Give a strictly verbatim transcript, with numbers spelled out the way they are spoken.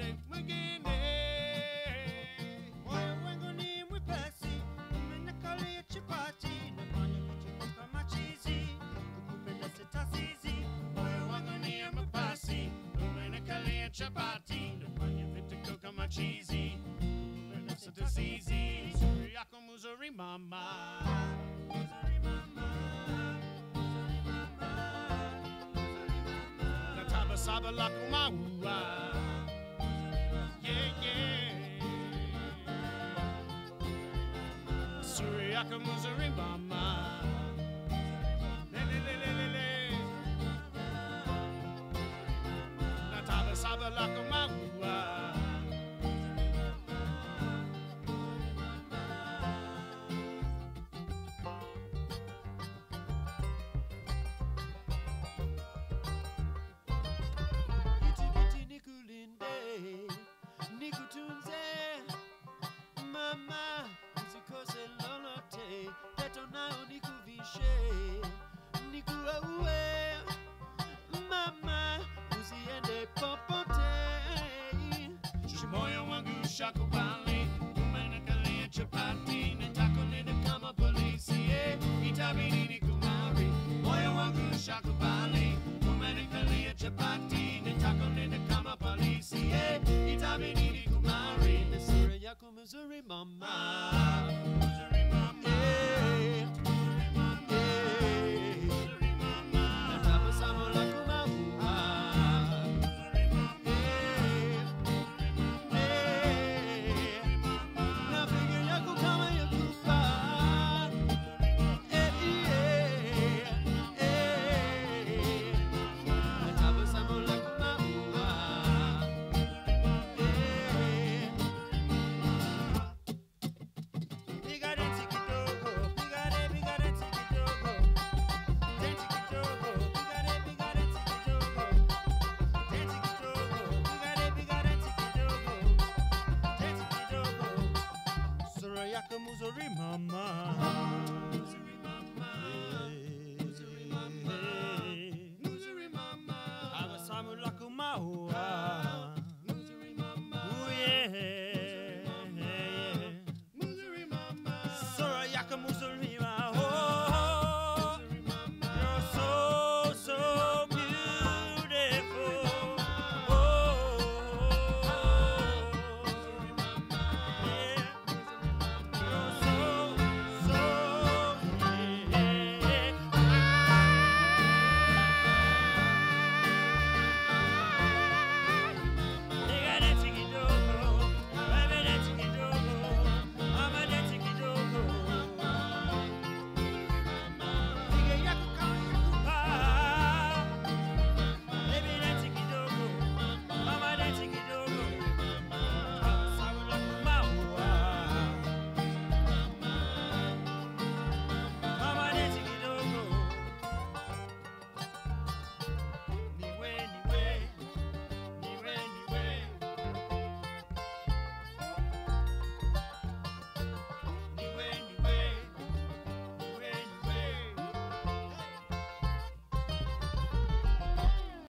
lele mwingine. Moyo wangu ni mwepesi, umenikalia chapati, nafanya vituko kama chizi, kukupenda sitasizi. Moyo wangu ni mwepesi, umenikalia chapati, nafanya vituko kama chizi, kukupenda sitasizi. Sura yako mzuri mama, Mzuri mama, mzuri mama, mzuri mama. natabasamu lako maua. Yeah, yeah. Sura yako mzuri mama. Le, le, le, le, le, le. Natabasamu lako maua. Iti biti nikulinde, nikutunze, mama, usikose lolote, teto nayo nikuvishe, nikuaue, mama, usiende popote. Moyo wangu shakubali, umenikalia chapati, nitakulinda kama polisi, eh, itabidi nikumari. Moyo wangu shakubali, umenikalia chapati, nitakulinda kama polisi, eh, itabidi nikumari. Sura yako mzuri mama, Ah, mzuri mama, eh, mzuri mama, eh. mzuri mama, Natabasamu lako maua, mzuri mama, eh, eh. Nafikiri yako kama ya kupa, eh, eh, eh. Natabasamu lako maua, eh. Piga densi kidogo, piga de, piga densi kidogo, densi kidogo, piga de, piga densi kidogo, densi kidogo, piga de, piga densi kidogo, densi kidogo. Sura yako mzuri mama.